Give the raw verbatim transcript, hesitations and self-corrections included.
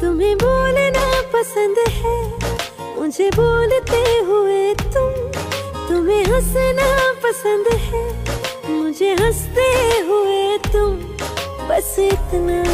तुम्हें बोलना पसंद है, मुझे बोलते हुए तुम। तुम्हें हंसना पसंद है, मुझे हंसते हुए तुम। बस इतना